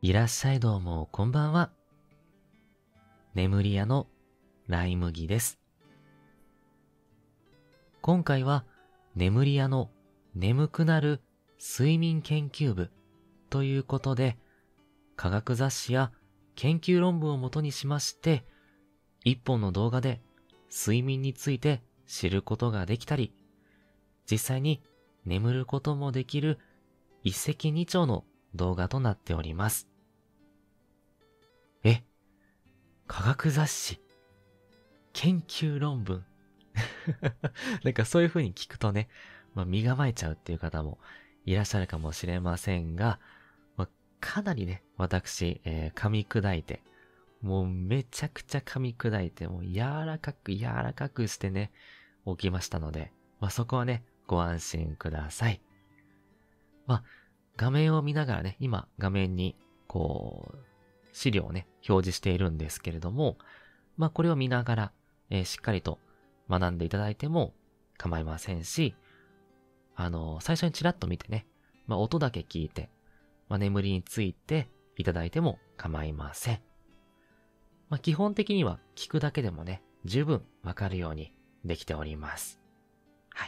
いらっしゃいどうもこんばんは。眠り屋のライ麦です。今回は眠り屋の眠くなる睡眠研究部ということで、科学雑誌や研究論文をもとにしまして、一本の動画で睡眠について知ることができたり、実際に眠ることもできる一石二鳥の動画となっております。科学雑誌、研究論文。なんかそういう風に聞くとね、身構えちゃうっていう方もいらっしゃるかもしれませんが、かなりね、私、噛み砕いて、もうめちゃくちゃ噛み砕いて、もう柔らかくしてね、起きましたので、そこはね、ご安心ください。画面を見ながらね、今画面に、資料をね、表示しているんですけれども、これを見ながら、しっかりと学んでいただいても構いませんし、最初にちらっと見てね、音だけ聞いて、眠りについていただいても構いません。基本的には聞くだけでもね、十分わかるようにできております。はい。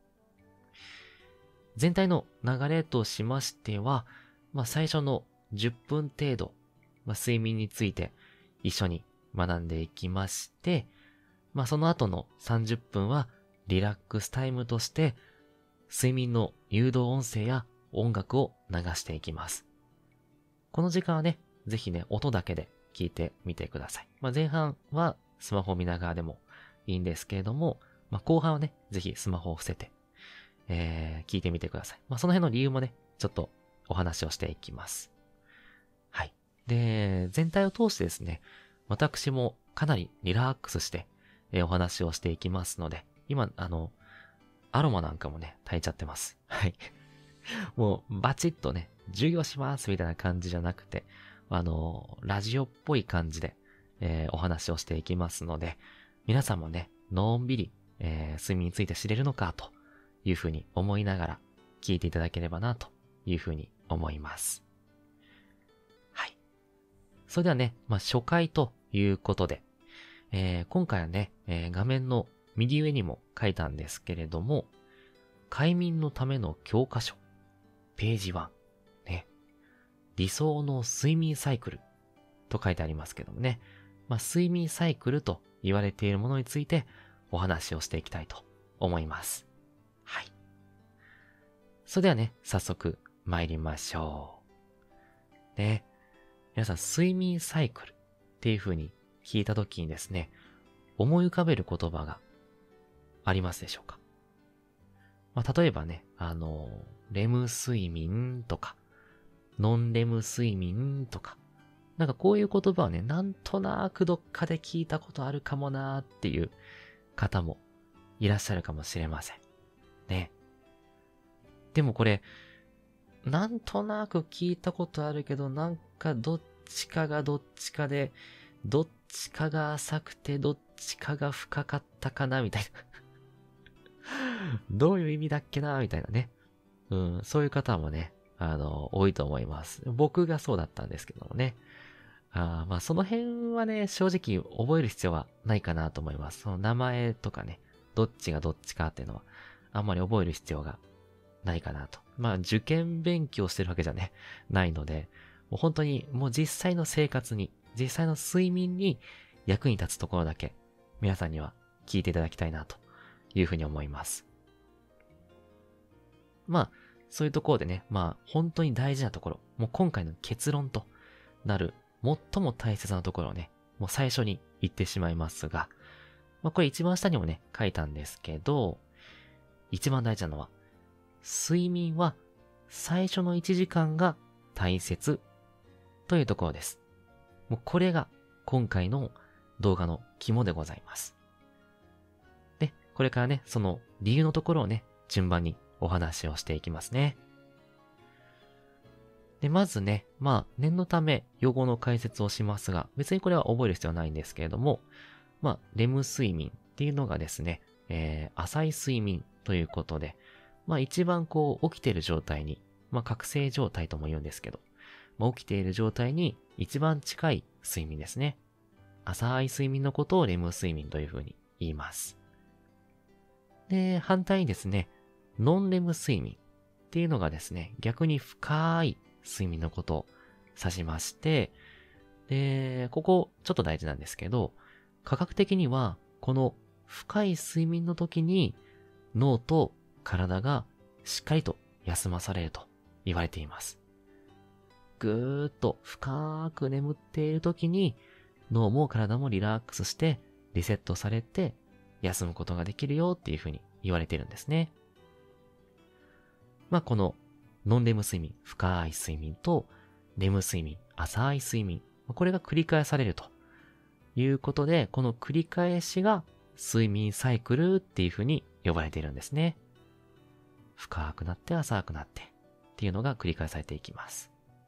全体の流れとしましては、最初の10分程度、睡眠について一緒に学んでいきまして、その後の30分はリラックスタイムとして、睡眠の誘導音声や音楽を流していきます。この時間はね、ぜひね、音だけで聞いてみてください。前半はスマホを見ながらでもいいんですけれども、後半はね、ぜひスマホを伏せて、聞いてみてください。その辺の理由もね、ちょっとお話をしていきます。はい。で、全体を通してですね、私もかなりリラックスして、お話をしていきますので、今、アロマなんかもね、炊いちゃってます。はい。もう、バチッとね、授業しますみたいな感じじゃなくて、ラジオっぽい感じで、お話をしていきますので、皆さんもね、のんびり、睡眠について知れるのか、というふうに思いながら、聞いていただければな、というふうに思います。はい。それではね、初回ということで、今回はね、画面の右上にも書いたんですけれども、快眠のための教科書、ページ1、ね、理想の睡眠サイクルと書いてありますけどもね、睡眠サイクルと言われているものについてお話をしていきたいと思います。はい。それではね、早速参りましょう。ね、皆さん睡眠サイクルっていう風に聞いたときにですね、思い浮かべる言葉がありますでしょうか？例えばね、レム睡眠とか、ノンレム睡眠とか、なんかこういう言葉はね、なんとなくどっかで聞いたことあるかもなーっていう方もいらっしゃるかもしれません。ね。でもこれ、なんとなく聞いたことあるけど、なんかどっちかがどっちかで、どっちかが浅くてどっちかが深かったかなみたいな。どういう意味だっけなみたいなね。そういう方もね、多いと思います。僕がそうだったんですけどもね。その辺はね、正直覚える必要はないかなと思います。その名前とかね、どっちがどっちかっていうのは、あんまり覚える必要がないかなと。受験勉強してるわけじゃね、ないので、もう本当にもう実際の生活に、実際の睡眠に役に立つところだけ、皆さんには聞いていただきたいなというふうに思います。そういうところでね、本当に大事なところ、もう今回の結論となる、最も大切なところをね、もう最初に言ってしまいますが、これ一番下にもね、書いたんですけど、一番大事なのは、睡眠は最初の1時間が大切というところです。もうこれが今回の動画の肝でございます。で、これからね、その理由のところをね、順番にお話をしていきますね。で、まずね、念のため用語の解説をしますが、別にこれは覚える必要はないんですけれども、レム睡眠っていうのがですね、浅い睡眠ということで、一番起きている状態に、覚醒状態とも言うんですけど、 起きている状態に一番近い睡眠ですね。浅い睡眠のことをレム睡眠というふうに言います。で、反対にですね、ノンレム睡眠っていうのがですね、逆に深い睡眠のことを指しまして、で、ここちょっと大事なんですけど、科学的にはこの深い睡眠の時に脳と体がしっかりと休まされると言われています。ぐーっと深く眠っている時に脳も体もリラックスしてリセットされて休むことができるよっていうふうに言われているんですね。このノンレム睡眠、深い睡眠とレム睡眠、浅い睡眠、これが繰り返されるということで、この繰り返しが睡眠サイクルっていうふうに呼ばれているんですね。深くなって浅くなってっていうのが繰り返されていきます。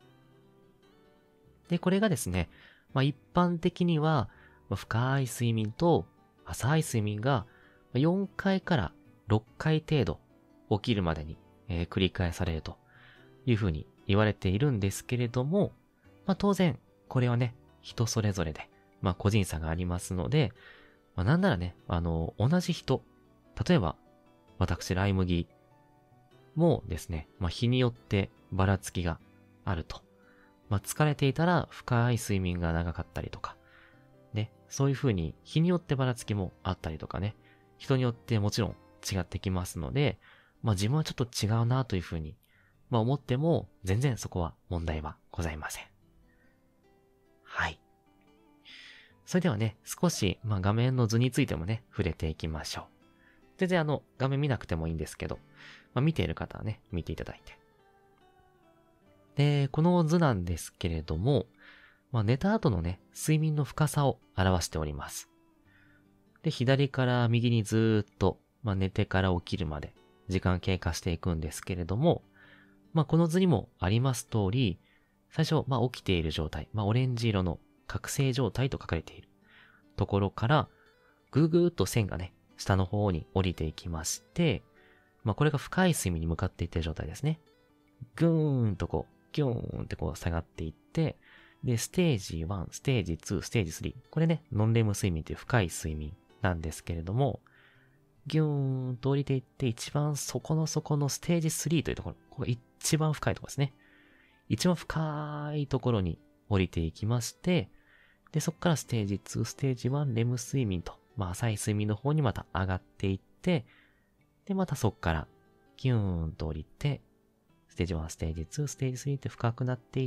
で、これがですね、一般的には深い睡眠と浅い睡眠が4回から6回程度起きるまでに繰り返されるというふうに言われているんですけれども、当然これはね、人それぞれで、個人差がありますので、なんならね、同じ人、例えば私ライ麦もですね、日によってばらつきがあると。疲れていたら深い睡眠が長かったりとか、ね、そういう風に日によってばらつきもあったりとかね、人によってもちろん違ってきますので、自分はちょっと違うなという風に、思っても全然そこは問題はございません。はい。それではね、少し、画面の図についてもね、触れていきましょう。全然画面見なくてもいいんですけど、見ている方はね、見ていただいて。で、この図なんですけれども、寝た後のね、睡眠の深さを表しております。で、左から右にずーっと、寝てから起きるまで時間経過していくんですけれども、この図にもあります通り、最初、起きている状態、オレンジ色の覚醒状態と書かれているところから、ぐーぐーっと線がね、下の方に降りていきまして、これが深い睡眠に向かっていっている状態ですね。ぐーんとこう、ギューンってこう下がっていって、で、ステージ1、ステージ2、ステージ3。これね、ノンレム睡眠という深い睡眠なんですけれども、ギューンと降りていって、一番底の底のステージ3というところ、ここが一番深いところですね。一番深いところに降りていきまして、で、そこからステージ2、ステージ1、レム睡眠と、浅い睡眠の方にまた上がっていって、で、またそこから、ギューンと降りて、ステージ1、ステージ2、ステージ3って深くなっていって、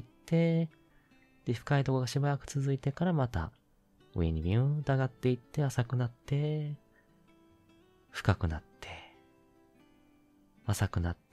で、深いところがしばらく続いてからまた、上にビューンと上がっていって、浅くなって、深くなって、浅くなって、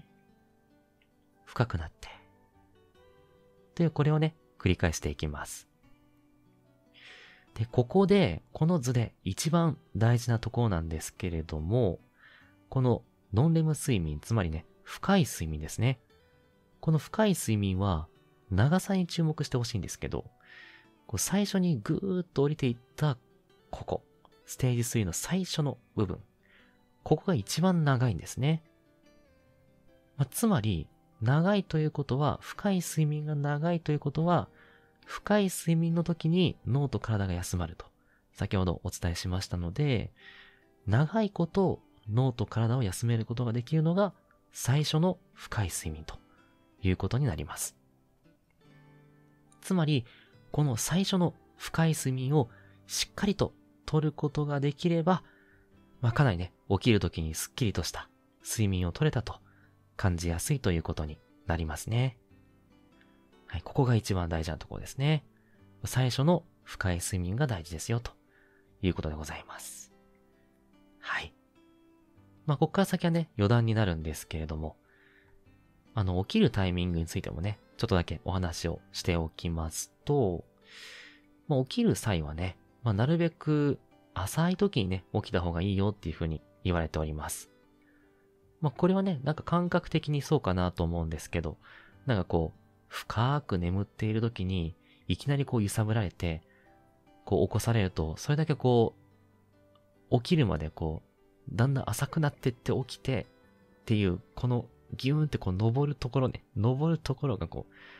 深くなって。という、これをね、繰り返していきます。で、ここで、この図で一番大事なところなんですけれども、このノンレム睡眠、つまりね、深い睡眠ですね。この深い睡眠は、長さに注目してほしいんですけど、最初にぐーっと降りていったここ、ステージ3の最初の部分、ここが一番長いんですね。つまり、長いということは、深い睡眠が長いということは、深い睡眠の時に脳と体が休まると、先ほどお伝えしましたので、長いこと脳と体を休めることができるのが最初の深い睡眠ということになります。つまり、この最初の深い睡眠をしっかりと取ることができれば、かなりね、起きるときにスッキリとした睡眠を取れたと感じやすいということになりますね。はい、ここが一番大事なところですね。最初の深い睡眠が大事ですよということでございます。はい。ここから先はね、余談になるんですけれども、起きるタイミングについてもね、ちょっとだけお話をしておきますと、起きる際はね、なるべく浅い時にね、起きた方がいいよっていう風に言われております。これはね、なんか感覚的にそうかなと思うんですけど、なんかこう、深く眠っている時に、いきなりこう揺さぶられて、こう起こされると、それだけこう、起きるまでこう、だんだん浅くなってって起きて、っていう、このギューンってこう登るところね、登るところがこう、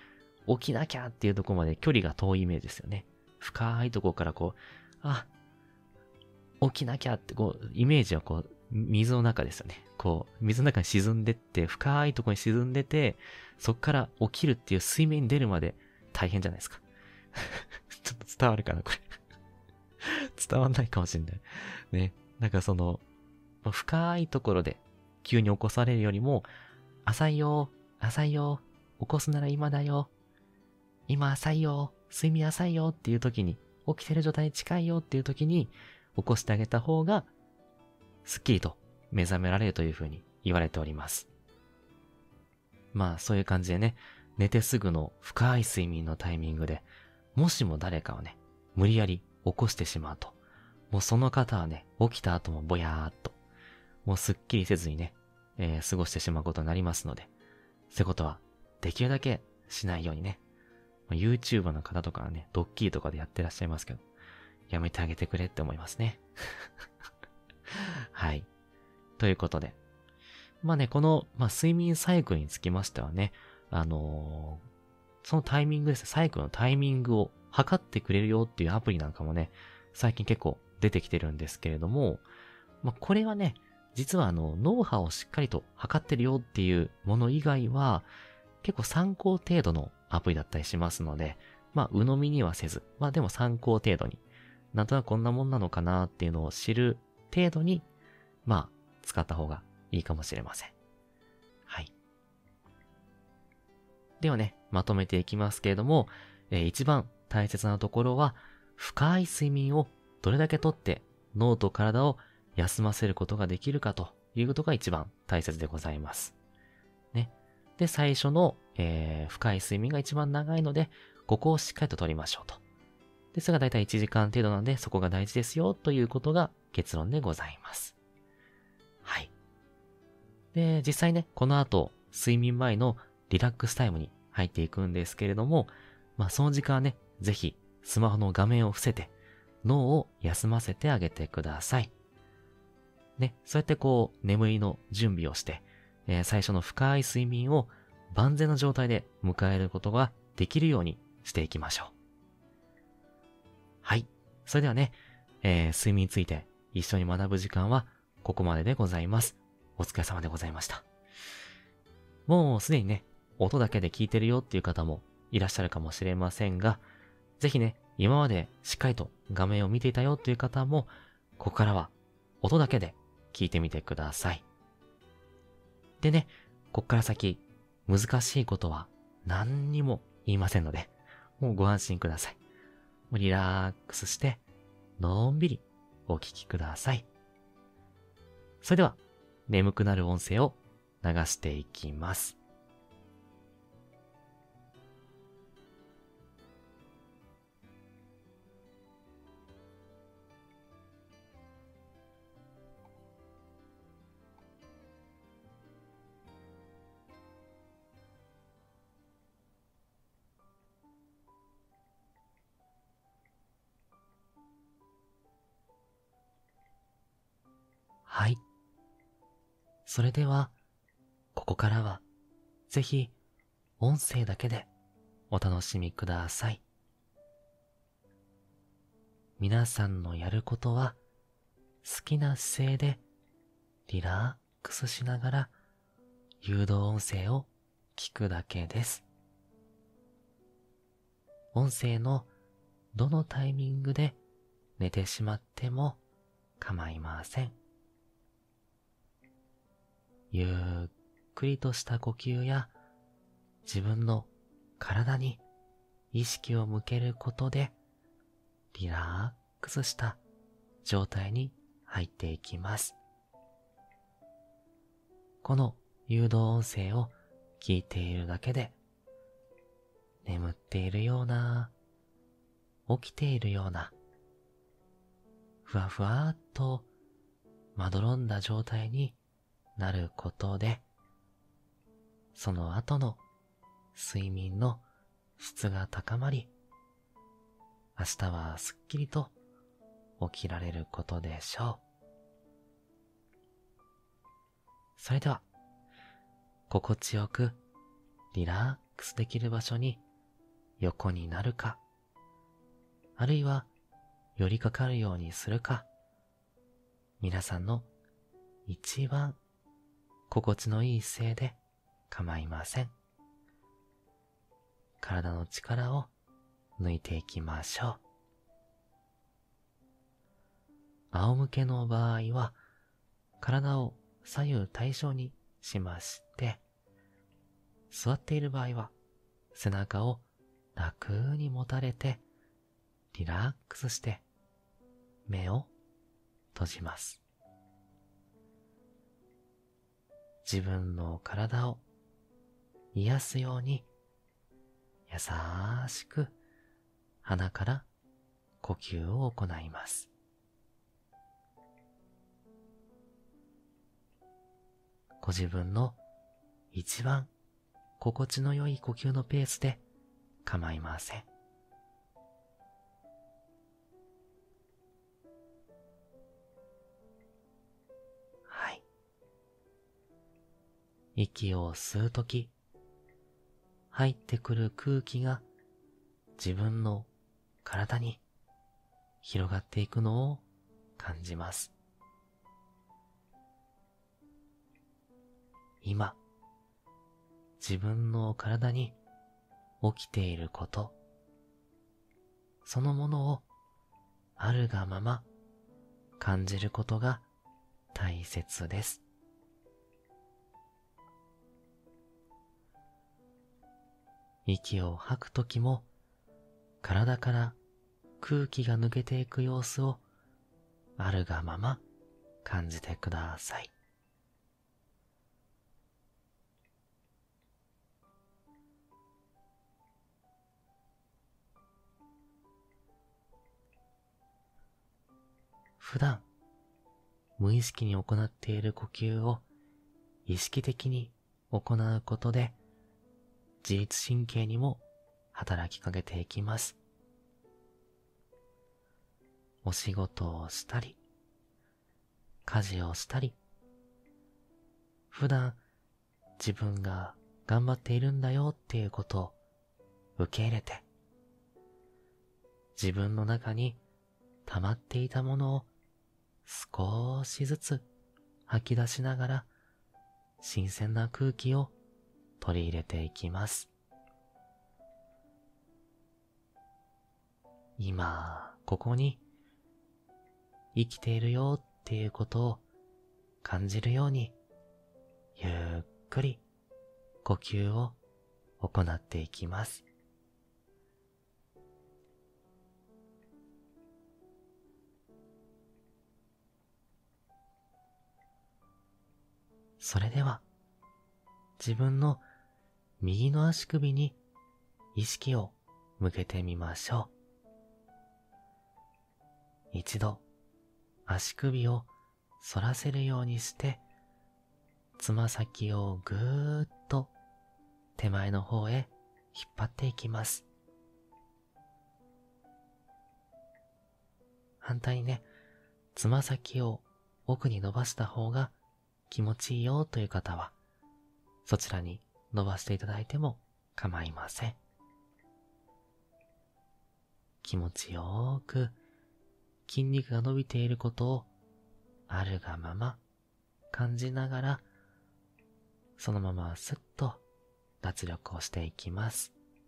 起きなきゃっていうところまで距離が遠いイメージですよね。深いところからこう、起きなきゃってこう、イメージはこう、水の中ですよね。こう、水の中に沈んでって、深いところに沈んでて、そっから起きるっていう水面に出るまで大変じゃないですか。ちょっと伝わるかな、これ。伝わんないかもしれない。ね。なんかその、深いところで急に起こされるよりも、浅いよ、浅いよ、起こすなら今だよ、今浅いよ、睡眠浅いよっていう時に、起きてる状態に近いよっていう時に、起こしてあげた方が、すっきりと目覚められるというふうに言われております。まあそういう感じでね、寝てすぐの深い睡眠のタイミングで、もしも誰かをね、無理やり起こしてしまうと、もうその方はね、起きた後もぼやーっと、もうすっきりせずにね、過ごしてしまうことになりますので、そういうことはできるだけしないようにね、YouTuber の方とかはね、ドッキリとかでやってらっしゃいますけど、やめてあげてくれって思いますね。はい。ということで。まあね、この、睡眠サイクルにつきましてはね、そのタイミングです。サイクルのタイミングを測ってくれるよっていうアプリなんかもね、最近結構出てきてるんですけれども、これはね、実は脳波をしっかりと測ってるよっていうもの以外は、結構参考程度のアプリだったりしますので、鵜呑みにはせず、でも参考程度に、なんとなくこんなもんなのかなっていうのを知る程度に、使った方がいいかもしれません。はい。ではね、まとめていきますけれども、一番大切なところは、深い睡眠をどれだけとって脳と体を休ませることができるかということが一番大切でございます。ね。で、最初の、深い睡眠が一番長いので、ここをしっかりと取りましょうと。で、それがだいたい1時間程度なので、そこが大事ですよということが結論でございます。はい。で、実際ね、この後、睡眠前のリラックスタイムに入っていくんですけれども、その時間はね、ぜひスマホの画面を伏せて脳を休ませてあげてください。ね、そうやってこう眠りの準備をして、最初の深い睡眠を万全の状態で迎えることができるようにしていきましょう。はい。それではね、睡眠について一緒に学ぶ時間はここまででございます。お疲れ様でございました。もうすでにね、音だけで聞いてるよっていう方もいらっしゃるかもしれませんが、ぜひね、今までしっかりと画面を見ていたよっていう方も、ここからは音だけで聞いてみてください。でね、こっから先、難しいことは何にも言いませんので、もうご安心ください。もうリラックスして、のんびりお聞きください。それでは、眠くなる音声を流していきます。はい。それでは、ここからは、ぜひ、音声だけでお楽しみください。皆さんのやることは、好きな姿勢で、リラックスしながら、誘導音声を聞くだけです。音声のどのタイミングで寝てしまっても構いません。ゆっくりとした呼吸や自分の体に意識を向けることでリラックスした状態に入っていきます。この誘導音声を聞いているだけで眠っているような、起きているような、ふわふわっとまどろんだ状態になることで、その後の睡眠の質が高まり、明日はすっきりと起きられることでしょう。それでは、心地よくリラックスできる場所に横になるか、あるいは寄りかかるようにするか、皆さんの一番心地のいい姿勢で構いません。体の力を抜いていきましょう。仰向けの場合は、体を左右対称にしまして、座っている場合は背中を楽に持たれて、リラックスして目を閉じます。自分の体を癒すように優しく鼻から呼吸を行います。ご自分の一番心地の良い呼吸のペースで構いません。はい。息を吸うとき、入ってくる空気が自分の体に広がっていくのを感じます。今、自分の体に起きていること、そのものをあるがまま感じることが大切です。息を吐くときも、体から空気が抜けていく様子をあるがまま感じてください。普段無意識に行っている呼吸を意識的に行うことで、自律神経にも働きかけていきます。お仕事をしたり、家事をしたり、普段自分が頑張っているんだよっていうことを受け入れて、自分の中に溜まっていたものを少しずつ吐き出しながら、新鮮な空気を取り入れていきます。今ここに生きているよっていうことを感じるように、ゆっくり呼吸を行っていきます。それでは自分の右の足首に意識を向けてみましょう。一度足首を反らせるようにして、つま先をぐーっと手前の方へ引っ張っていきます。反対にね、つま先を奥に伸ばした方が気持ちいいよという方は、そちらに伸ばしていただいても構いません。気持ちよく筋肉が伸びていることをあるがまま感じながら、そのまますっと脱力をしていきます。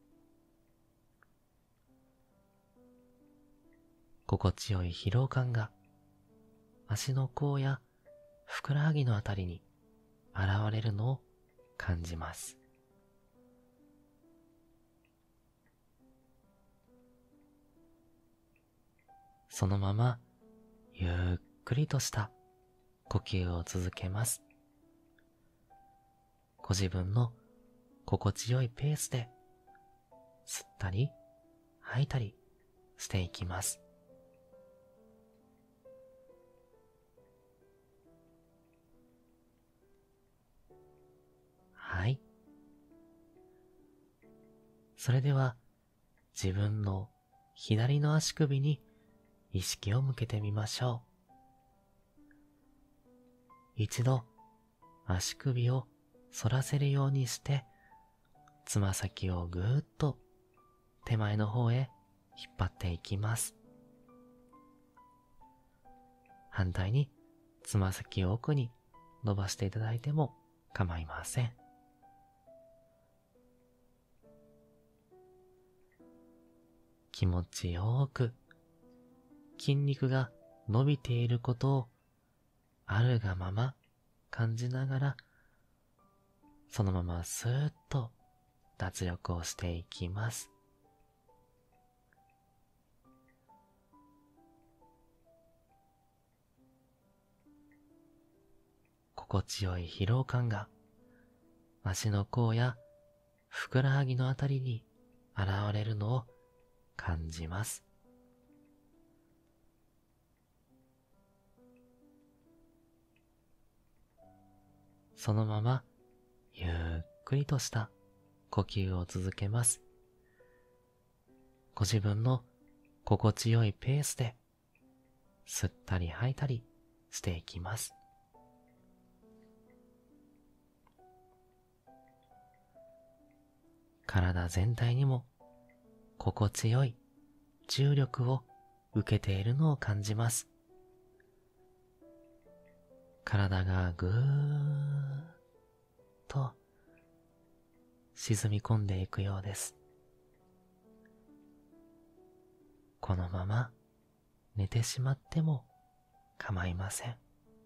心地よい疲労感が足の甲やふくらはぎのあたりに現れるのを感じます。そのままゆっくりとした呼吸を続けます。ご自分の心地よいペースで吸ったり吐いたりしていきます。はい。それでは自分の左の足首に意識を向けてみましょう。一度足首を反らせるようにして、つま先をぐーっと手前の方へ引っ張っていきます。反対につま先を奥に伸ばしていただいても構いません。気持ちよく筋肉が伸びていることをあるがまま感じながら、そのままスーッと脱力をしていきます。心地よい疲労感が足の甲やふくらはぎのあたりに現れるのを感じます。そのままゆっくりとした呼吸を続けます。ご自分の心地よいペースで吸ったり吐いたりしていきます。体全体にも心地よい重力を受けているのを感じます。体がぐーっと沈み込んでいくようです。このまま寝てしまっても構いません。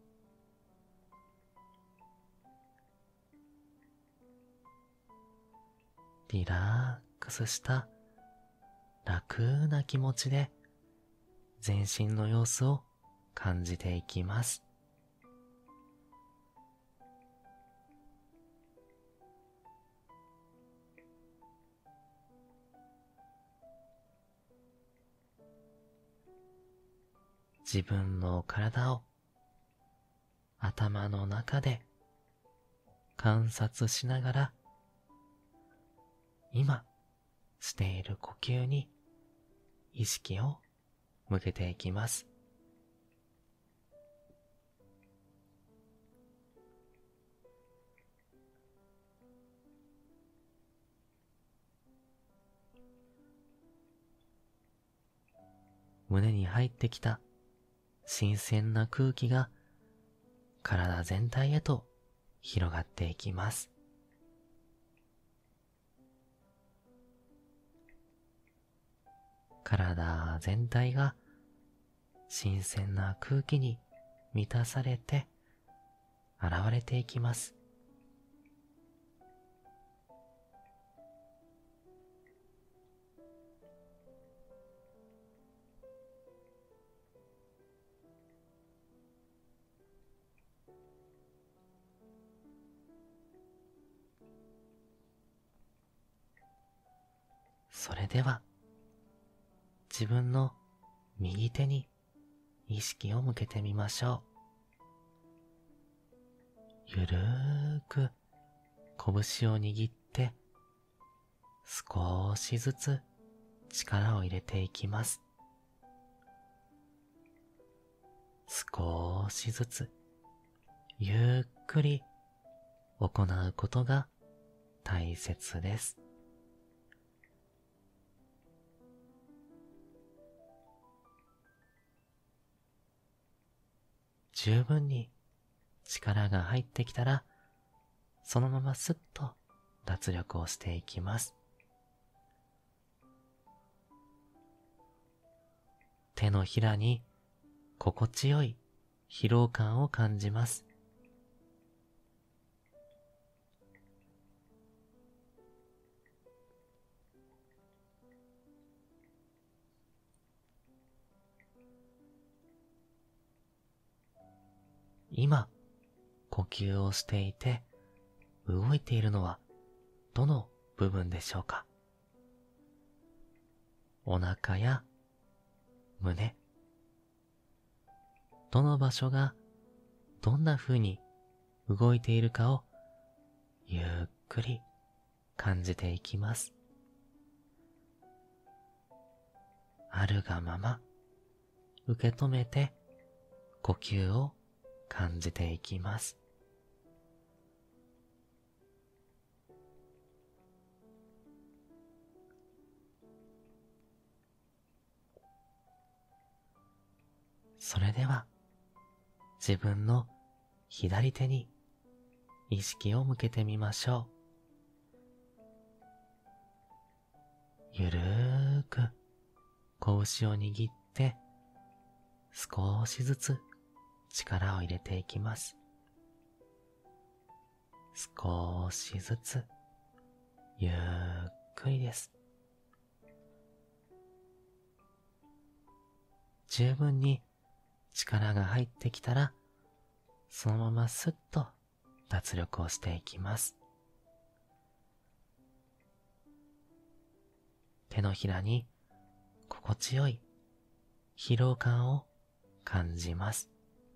リラックスした楽な気持ちで全身の様子を感じていきます。自分の体を頭の中で観察しながら、今している呼吸に意識を向けていきます。胸に入ってきた新鮮な空気が体全体へと広がっていきます。体全体が新鮮な空気に満たされて現れていきます。それでは自分の右手に意識を向けてみましょう。ゆるーく拳を握って少しずつ力を入れていきます。少しずつゆっくり行うことが大切です。十分に力が入ってきたら、そのまますっと脱力をしていきます。手のひらに心地よい疲労感を感じます。今、呼吸をしていて動いているのはどの部分でしょうか？お腹や胸、どの場所がどんな風に動いているかをゆっくり感じていきます。あるがまま受け止めて呼吸を感じていきます。 それでは、自分の左手に意識を向けてみましょう。ゆるーく拳を握って少しずつ力を入れていきます。少しずつゆっくりです。十分に力が入ってきたら、そのまますっと脱力をしていきます。手のひらに心地よい疲労感を感じます。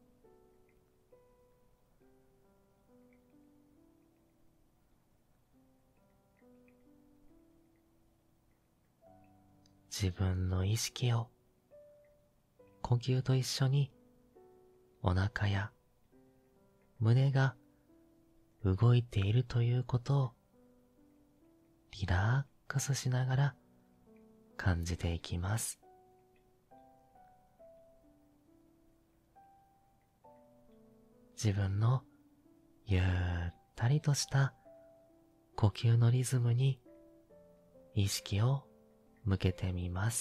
自分の意識を呼吸と一緒にお腹や胸が動いているということをリラックスしながら感じていきます。自分のゆったりとした呼吸のリズムに意識を向けてみます。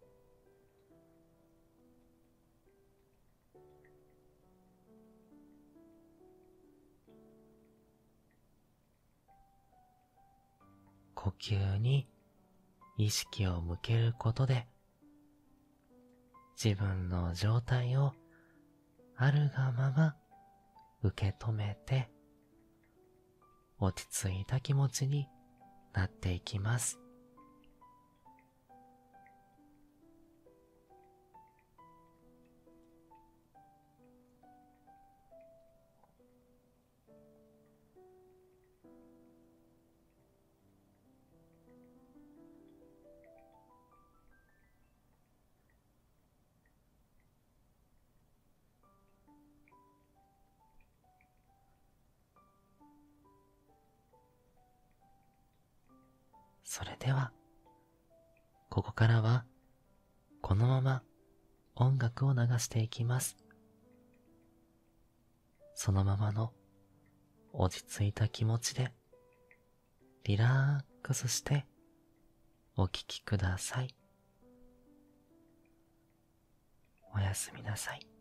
呼吸に意識を向けることで、自分の状態をあるがまま受け止めて、落ち着いた気持ちになっていきます。それでは、ここからはこのまま音楽を流していきます。そのままの落ち着いた気持ちでリラックスしてお聴きください。おやすみなさい。